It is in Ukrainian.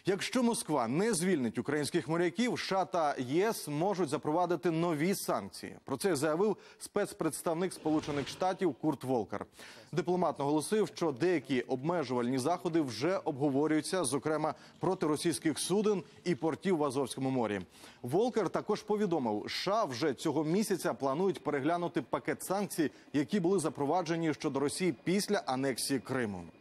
Якщо Москва не звільнить українських моряків, США та ЄС можуть запровадити нові санкції. Про це заявив спецпредставник Сполучених Штатів Курт Волкер. Дипломат наголосив, що деякі обмежувальні заходи вже обговорюються, зокрема проти російських суден і портів в Азовському морі. Волкер також повідомив, США вже цього місяця планують переглянути пакет санкцій, які були запроваджені щодо Росії після анексії Криму.